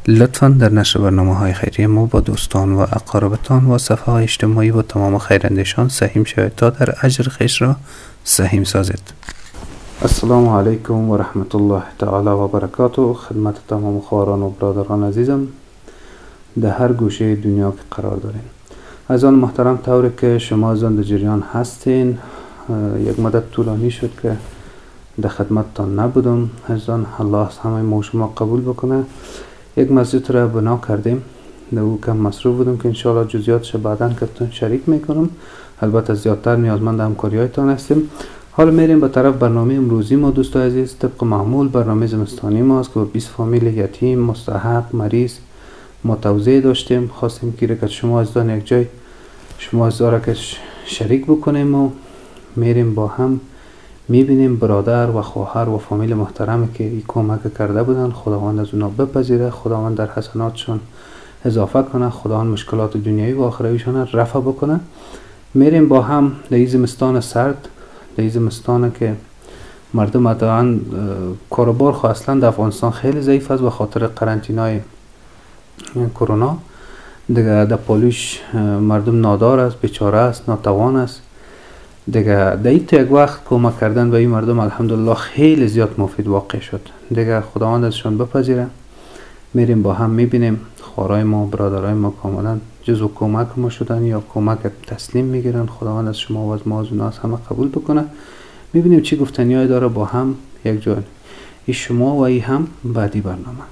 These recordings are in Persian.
لطفاً در نشر برنامه‌های خیریه ما با دوستان و اقاربتان و صفحه های اجتماعی و تمام خیراندیشان سهیم شوید تا در اجر خویش را سهیم سازید. السلام علیکم و رحمت الله تعالی و برکاته. خدمت تمام خواران و برادران عزیزم در هر گوشه دنیا که قرار دارین. از آن محترم طوری که شما از آن در جریان هستین، یک مدت طولانی شد که در خدمتتان نبودم. از آن الله همه ما شما قبول بکنه. یک مسجد را بنا کردیم، در او کم مصروف بودم که انشاءالله جزئیاتش بعداً کتون شریک میکنم. البته زیادتر نیازمند همکاری هایتان هستیم. حالا میریم به طرف برنامه امروزی ما دوستان عزیز. طبق معمول برنامه زمستانی ماست که با 20 فامیل یتیم، مستحق، مریض ما توزیع داشتیم. خواستیم که شما از دان یک جای شما از داره که شریک بکنیم و میریم با هم میبینیم برادر و خواهر و فامیل محترمی که این کمک کرده بودن. خداوند از اونا بپذیره، خداوند در حسناتشون اضافه کنه، خداوند مشکلات دنیایی و آخرویشون رفع بکنه. میریم با هم در این زمستان سرد، در این زمستان که مردم اتفاقاً کاروبار اصلا در افغانستان خیلی ضعیف است و خاطر قرنطینای کرونا دیگه. در پالوش مردم نادار است، بیچاره است، ناتوان است دیگه. در این یک وقت کمک کردن به این مردم الحمدلله خیلی زیاد مفید واقع شد دیگه. خداوند ازشان بپذیره. میریم با هم میبینیم خوارای ما، برادرای ما کاملا جزو کمک ما شدن یا کمک تسلیم میگیرن. خداوند از شما و از ما از اوناس همه قبول بکنه. میبینیم چی گفتنیای داره با هم یک جای. ای شما و ای هم بعدی برنامه.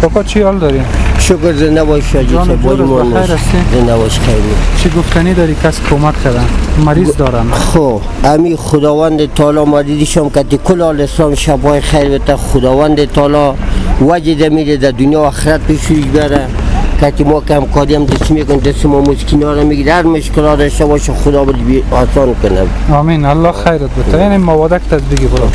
کاکا چی حال داری؟ شکر زنده باش شاجی جان صاحب جورت بخیر هستی؟ زنده باش خیلی. چی گفتنی داری کس کمک کردن؟ مریض دارن. خب امی خداوند تعالی ما دیدیشم که کل آل اسلام شبای خیر بده. خداوند تعالی وجه میده در دنیا و آخرت پیشش بره که ما که همکاری هم دست میکنیم دست ما مسکینا رو میگیره هر مشکلات داشته باشه خدا بده آسان کنه. آمین الله خیرت بده. این موادک تدبیگی برو.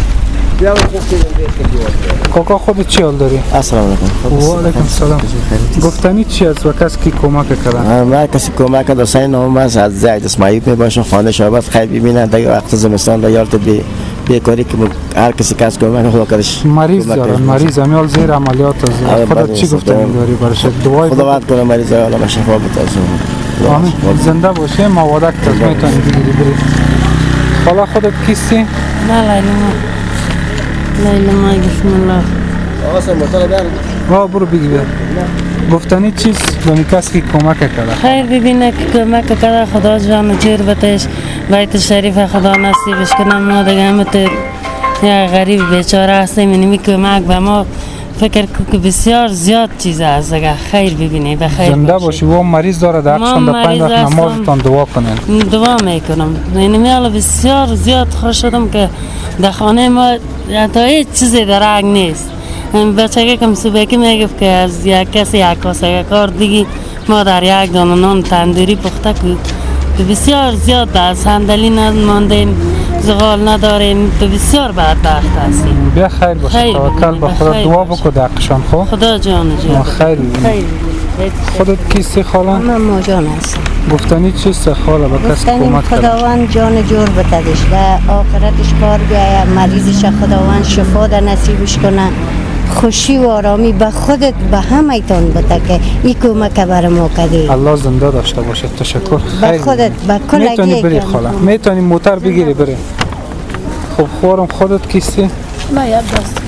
کاکا خودت چی حال داری؟ السلام علیکم. و علیکم السلام. گفتنی چی است و کس کی کمک کردن؟ من کسی کمک کرد سعی نام از زید اسماعیل میباشم خانه شابت خیر ببینن دیگه وقت زمستان را یالت بیکاری که هر کسی کس کمک خدا کردش. مریض دارن مریض امیال زیر عملیات از خودت چی گفتنی داری برش دعای خداوند کنه مریض عالم شفا بده. آمین زنده باشه موادک میتونی بگیری بری. حالا خودت کیستی؟ لیلا ما بسم الله. آقا سر مطالعه بیار. برو بگی بیا. گفتنی چیز به کسی که کمک کرده؟ خیر ببینه که کمک کرده خدا جان جور بتش بیت شریف خدا نصیبش کنه. ما دیگه همت یا غریب بیچاره هستیم اینمی کمک به ما فکر که بسیار زیاد چیز هست دیگه. خیر ببینه بخیر زنده باشی و مریض داره در اقشان در 5 وقت نمازتان دعا کنن. دعا میکنم اینمی حالا بسیار زیاد خوش شدم که در خانه ما تا هیچ چیزی درنگ نیست. بچه کم صبح که میگفت که از یک کسی یک کاسه کار دیگی ما در یک دانه نان تندوری پخته که بسیار زیاد از صندلی نماندین زغال ندارین تو بسیار بدبخت هستیم. بیا خیر باشه توکل به خدا دعا بکن در اقشان خو خدا جان جان خیر خودت کیستی خاله؟ من ماجان هستم. گفتنی چیست خاله به کسی کمک کرد؟ خداوند جان جور بتدش و آخرتش کار بیاید مریضش خداوند شفا در نصیبش کنه خوشی و آرامی به خودت به همه تان بده که این کمک بر ما کردی. الله زنده داشته باشه. تشکر. به خودت به کل میتونی بری خاله میتونی موتر بگیری بری. خب خورم خودت کیستی؟ ما یاد دست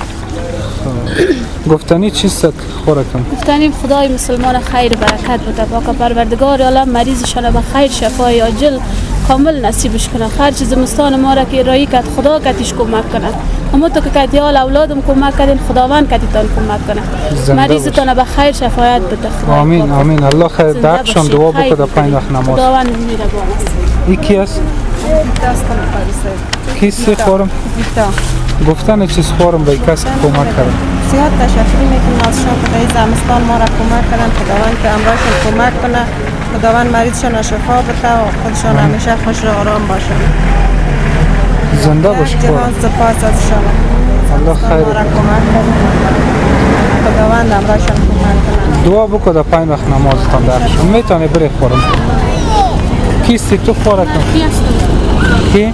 گفتنی چیست خورکم؟ گفتنیم خدای مسلمان خیر برکت بده پاک پروردگار عالم مریضشان به خیر شفای عاجل کامل نصیبش کنه. هر چیز زمستان ما را که رایی کرد خدا کتیش کمک کنه. اما تو که کتیال اولادم کمک کردین خداوند کتیتان کمک کنه. مریضتان به خیر شفایت بده. آمین آمین الله خیر دعشان دعا بکن در 5 وقت نماز. خداوند میهربان است. این کی است؟ دستان خالیسه. کیستی خورم؟ گفتن چیز خورم به کسی کمک کرد. زیاد تشکر میکنم از شما که در زمستان ما را کمک کردن. خداوند که امرایشان کمک کنه. خداوند مریضشان شفا بده و خودشان همیشه خوش و آرام باشند. زنده باش خورم. جهان سپاس از شما. الله خیر. ما را کمک کردن. خداوند امرایشان کمک کنه. دعا بکن در 5 وقت نمازتان درشون میتونی بری خورم. کیستی تو خورکم؟ کی؟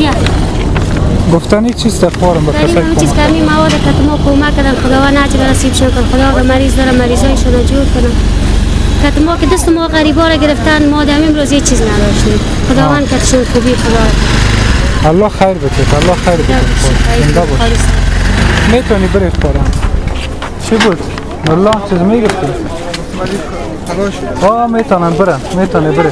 گفتنی چیست خورم به کسی کمک چیز کمی مواد که ما کمک کردن خداوند عجل نصیب شد خدا به مریض داره مریضایشون جور کنه. که ما که دست ما غریبا را گرفتن ما در امروز یه چیز نداشتیم. خداوند کتشون خوبی خدا. الله خیر بده. الله خیر بده. زنده باش. میتونی بری خورم. چی بود؟ الله چیز میگفتی؟ میتونن برن. میتونی بری.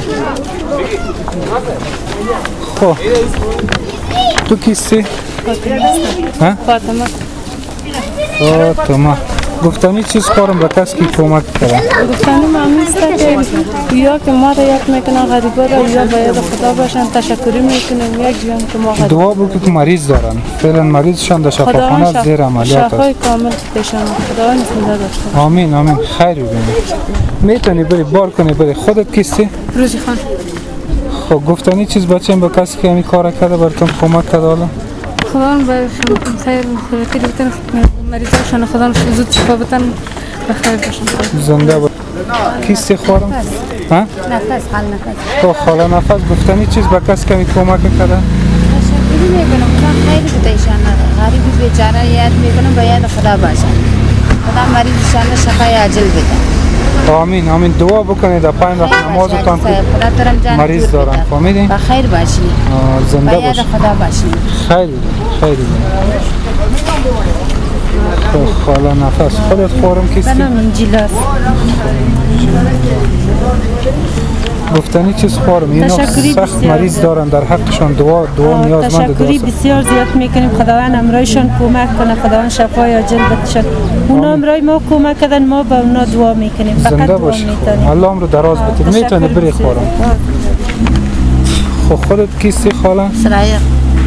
خب تو کیستی؟ فاطمه. فاطمه. گفتنی چیز خورم به کسی که کمک کرده؟ گفتنی ممنون است که یا که ما را یک میکنن غریبا را یا باید خدا باشن تشکری میکنیم یک جان که ما غریب دعا بکن که مریض دارن فعلا مریضشان در شفاخانه زیر عملیات شفای کامل پیشان خداوند زنده داشته. آمین آمین خیر ببینید. میتونی بری بار کنی بری. خودت کیستی؟ روزی خان. خب گفتنی چیز بچه به کسی که همین کار کرده براتون کمک کرده حالا؟ خداوند باشن خیر خیلی بتن مریضاشون خداوند زود شفا بتن بخیر باشن. زنده باش. کیستی خورم؟ نفس خال نفس. تو خاله نفس گفتنی چیز به کسی که کمک کرده؟ تشکری میکنم خدا خیلی بده ایشان غریبی بیچاره یاد میکنم باید خدا باشن. خدا مریضشان شفای عاجل بده. آمین آمین. دعا بکنید در 5 وقت نمازتان که مریض دارن. فهمیدین؟ بخیر باشی. زنده باش. خدا باشی. خیلی خیلی. خاله نفس خودت خورم کیستی؟ بنام انجیل گفتنی چیز خورم اینا سخت مریض دارن در حقشان دعا نیازمند دعا. تشکری بسیار زیاد میکنیم خداوند امرایشان کمک کنه خداوند شفای عاجل بده. اونا هم رای ما کمک کردن، ما به اونا دعا میکنیم، فقط زنده دعا باشی. میکنیم. الله عمر دراز بده. میتونی بری خورم. خب خودت کیستی خاله؟ سرایه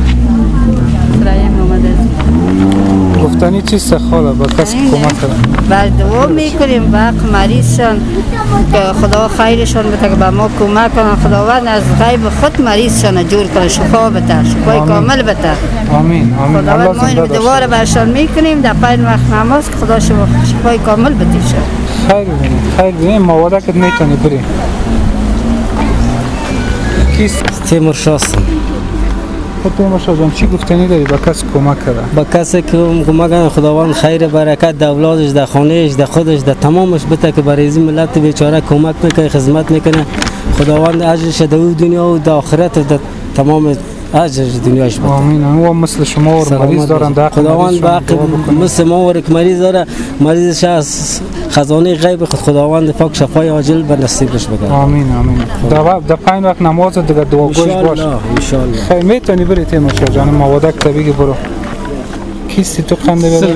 محمد عزیز. گفتنی چیست خاله با کسی کمک کردن؟ بر دعا میکنیم به حق مریضشان که خدا خیرشان بده که به ما کمک کنن، خداوند از غیب خود مریضشان جور کنه، شفا بده، شفای کامل بده. آمین آمین. خداوند ما این دعا رو برشان میکنیم در پای وقت نماز که خدا شفای کامل بده. خیر ببینیم مواده که میتونی بری. کیست؟ تیمور شاستم. تیمور شاه جان چی گفتنی داری با کسی کمک کرده؟ با کسی که کمک کنه خداوند خیر برکت در اولادش، در خانهش، در خودش، در تمامش بده که برای این ملت بیچاره کمک میکنه، خدمت میکنه. خداوند اجرش در دنیا و در آخرت و در تمام اجر دنیاش بده. آمین. و مثل شما ور مریض دارن در خداوند باقی مثل ما ور مریض داره، مریضش از خزانه غیب خود خداوند پاک شفای عاجل به نصیبش بده. آمین آمین. در پایین وقت نماز دیگه دعاگوش باش. ان شاء الله. خیر میتونی بری تیمور شاه جان مواده که بگی برو. کیستی تو خنده بده؟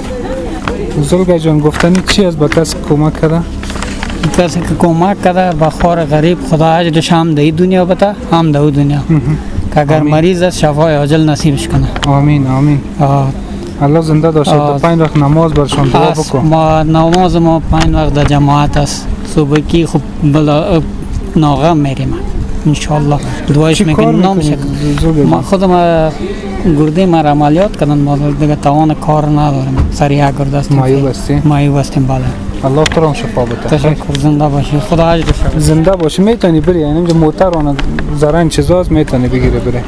زلگه جان گفتنی چی از با کسی کمک کرده؟ کسی که کمک کرده به خور غریب خدا اجرش هم در دنیا بده هم در دنیا، که اگر مریض است شفای عاجل نصیبش کنه. آمین آمین. الله زنده داشته. در پایین وقت نماز برشان دعا بکن. ما نماز ما پایین وقت در جماعت است، صبح کی خوب بلا ناغم میریم ان شاء الله دعایش میکنیم. نامشه ما خودم گرده ما عملیات کردن، ما دیگه توان کار نداریم، سریع گرده است. مایوب هستیم. بله. الله تو را شفا بده. تشکر. زنده باشی. خدا اجرش بده. زنده باشی. میتونی بری، یعنی اینجا موتر اون زرن چیزاست میتونی بگیری بری.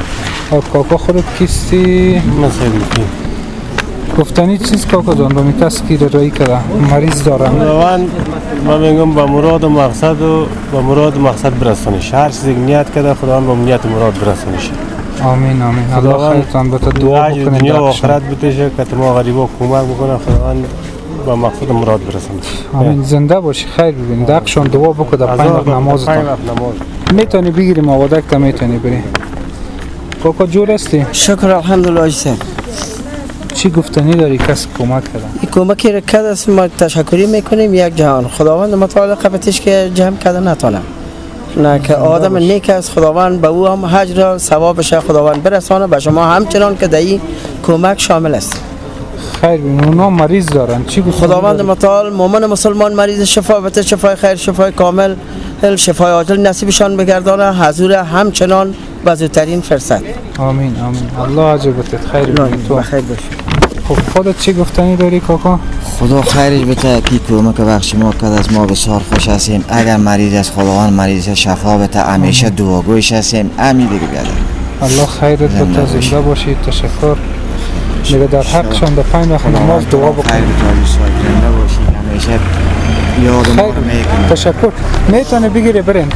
کاکا خودت کیستی؟ مثلا گفتنی چیز کاکا جان با کسی که رایی کرده مریض دارن؟ من میگم با مراد و مقصد و با مراد و مقصد برسونیش. هر چیزی که نیت کرده خداوند با نیت و مراد برسونیش. آمین آمین. الله خیرتان بده. دعا بکنید دنیا و آخرت بتشه که ما غریبا کمک بکنه، خداوند با مقصد و مراد برسونه. آمین. زنده باشی. خیر ببین. دقشون دعا بکن در پایین وقت نمازتان. میتونی بگیری مواده که میتونی بری. کاکا جور هستی؟ شکر الحمدلله عزیزم. چی گفتنی داری کسی کمک کرده؟ این کمکی را کرده است، ما تشکری میکنیم یک جهان. خداوند متعال قبطش که جمع کرده نتانم، نه که آدم نیک است، خداوند به او هم حجر ثوابش خداوند برسانه، به شما همچنان که در این کمک شامل است. خیر ببین اونا مریض دارن. چی خداوند متعال مومن مسلمان مریض شفا بده، شفای خیر، شفای کامل، شفای عاجل نصیبشان بگردانه، حضور همچنان و زودترین فرصت. آمین آمین. الله اجر بده. خیر ببین تو بخیر باشی. خب خودت چی گفتنی داری کاکا؟ خدا خیرش بده. کی کمک بخش ما کرد از ما بسیار خوش هستیم. اگر مریض است خداوند مریض شفا بده، همیشه دعاگوش هستیم. امید دیگه بیاده. الله خیرت بده. زنده باشی. تشکر. میگه در حقشان در پایین وقت نماز دعا بکن. خیر زنده باشی. همیشه یاد ما رو میکنه. تشکر. میتونه بگیری برین.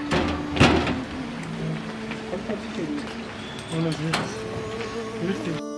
خب